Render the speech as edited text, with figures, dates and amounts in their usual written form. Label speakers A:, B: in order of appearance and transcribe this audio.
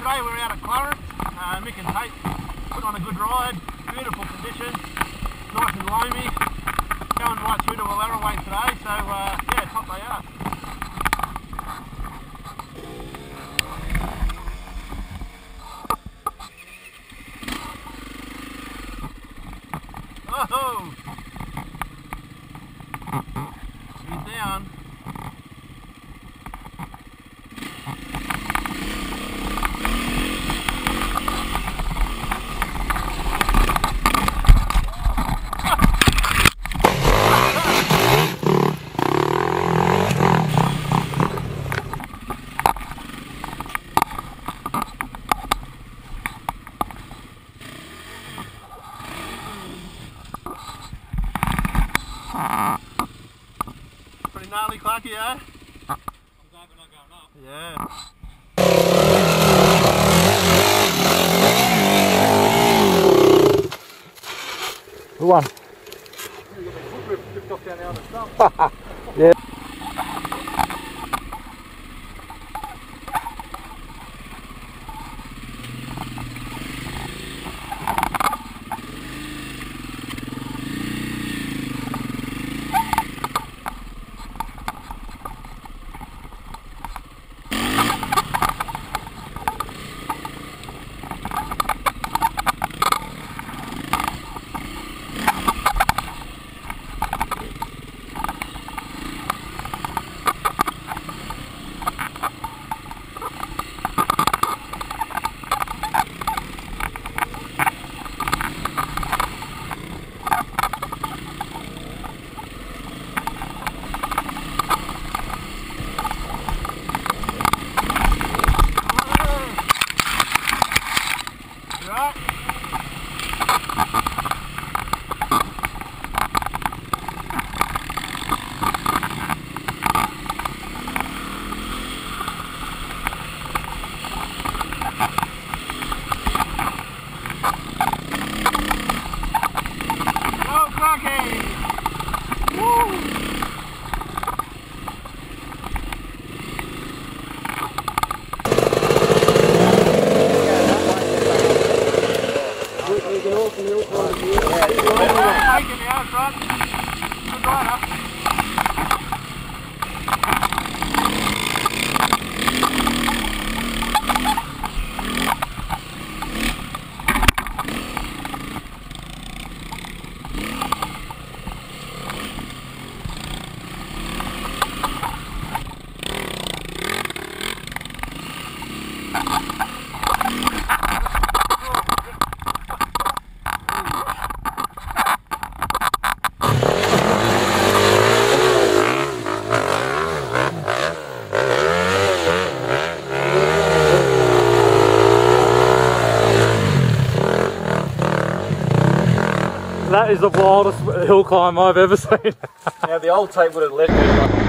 A: today we're out at Clarence. Mick and Tate put on a good ride, beautiful conditions, nice and loamy, going right through to Walleraway today, so yeah, top they are. Oh! He's down. Pretty gnarly Clarky, eh?
B: I'm glad we're not going up.
A: Yeah.
C: Who won?
B: You got the foot ripped off down there on the stump.
C: Yeah.
A: Right. Go Clarky! Woo! Taking the out front. Good rider.
C: That is the wildest hill climb I've ever seen.
B: Now the old tape would have led me.